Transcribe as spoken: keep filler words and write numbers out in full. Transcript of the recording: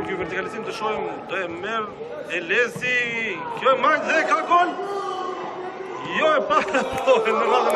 për ky vertikalizim të shohim do e merr Elesi. Kjo e marr dhe ka gol. Jo e pa, po në radhën